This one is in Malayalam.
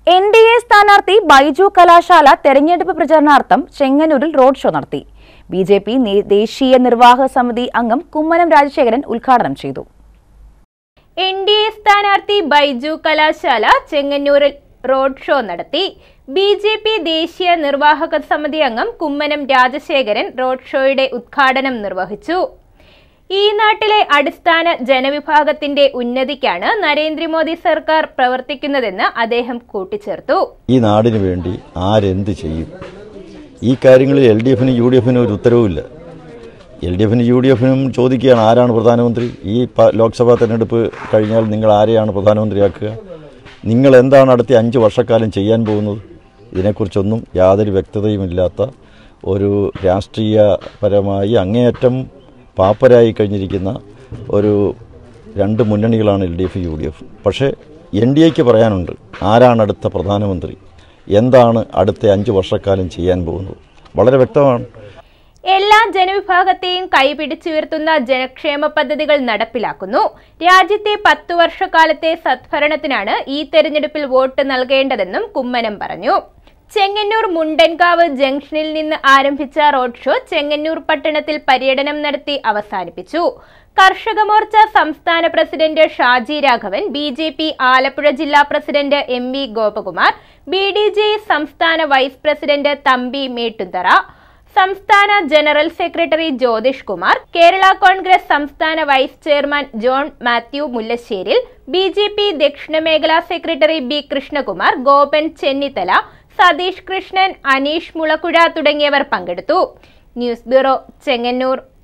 NDA സ്ഥാനാർത്ഥി ബൈജു കലാശാല തെരഞ്ഞെടുപ്പ് പ്രചരണാർത്ഥം ചെങ്ങന്നൂരിൽ റോഡ് ഷോ നടത്തി. BJP ദേശീയ നിർവാഹക സമിതി അംഗം കുമ്മനം രാജശേഖരൻ ഉദ്ഘാടനം ചെയ്തു. NDA സ്ഥാനാർത്ഥി ബൈജു കലാശാല ചെങ്ങന്നൂരിൽ റോഡ് ഷോ നടത്തി. BJP ദേശീയ നിർവാഹക സമിതി അംഗം കുമ്മനം രാജശേഖരൻ റോഡ് ഷോയുടെ ഉദ്ഘാടനം നിർവഹിച്ചു. ഈ നാട്ടിലെ അടിസ്ഥാന ജനവിഭാഗത്തിന്റെ ഉന്നതിക്കാണ് നരേന്ദ്രമോദി സർക്കാർ പ്രവർത്തിക്കുന്നതെന്ന് അദ്ദേഹം കൂട്ടിച്ചേർത്തു. ഈ നാടിനു വേണ്ടി ആരെന്ത് ചെയ്യും? ഈ കാര്യങ്ങളിൽ LDFനും UDFനും ഒരു ഉത്തരവുമില്ല. LDFനും UDFനും ചോദിക്കുകയാണ്, ആരാണ് പ്രധാനമന്ത്രി? ഈ ലോക്സഭാ തെരഞ്ഞെടുപ്പ് കഴിഞ്ഞാൽ നിങ്ങൾ ആരെയാണ് പ്രധാനമന്ത്രിയാക്കുക? നിങ്ങൾ എന്താണ് അടുത്ത 5 വർഷക്കാലം ചെയ്യാൻ പോകുന്നത്? ഇതിനെക്കുറിച്ചൊന്നും യാതൊരു വ്യക്തതയുമില്ലാത്ത ഒരു രാഷ്ട്രീയപരമായി അങ്ങേയറ്റം പാപ്പരായി കഴിഞ്ഞിരിക്കുന്ന ഒരു 2 മുന്നണികളാണ് LDF UDF. പക്ഷേ NDAക്ക് പറയാനുണ്ട്, ആരാണ് അടുത്ത പ്രധാനമന്ത്രി, എന്താണ് അടുത്ത 5 വർഷക്കാലം ചെയ്യാൻ പോകുന്നത്? വളരെ വ്യക്തമാണ്. എല്ലാ ജനവിഭാഗത്തെയും കൈപിടിച്ചുയർത്തുന്ന ജനക്ഷേമ പദ്ധതികൾ നടപ്പിലാക്കുന്നു. രാജ്യത്തെ 10 വർഷക്കാലത്തെ സദ്ഭരണത്തിനാണ് ഈ തെരഞ്ഞെടുപ്പിൽ വോട്ട് നൽകേണ്ടതെന്നും കുമ്മനം പറഞ്ഞു. ചെങ്ങന്നൂർ മുണ്ടൻകാവ് ജംഗ്ഷനിൽ നിന്ന് ആരംഭിച്ച റോഡ് ഷോ ചെങ്ങന്നൂർ പട്ടണത്തിൽ പര്യടനം നടത്തി അവസാനിപ്പിച്ചു. കർഷക മോർച്ച സംസ്ഥാന പ്രസിഡന്റ് ഷാജി രാഘവൻ, BJP ആലപ്പുഴ ജില്ലാ പ്രസിഡന്റ് MV ഗോപകുമാർ, BDJE സംസ്ഥാന വൈസ് പ്രസിഡന്റ് തമ്പി മേട്ടുന്തറ, സംസ്ഥാന general secretary Jyothish Kumar, Kerala Congress സംസ്ഥാന vice chairman John Mathew Mullasseril, BJP ദക്ഷിണ മേഖലാ സെക്രട്ടറി B കൃഷ്ണകുമാർ, ഗോപൻ ചെന്നിത്തല, സതീഷ് കൃഷ്ണൻ, അനീഷ് മുളക്കുഴ തുടങ്ങിയവർ പങ്കെടുത്തു. News bureau, Chengannur.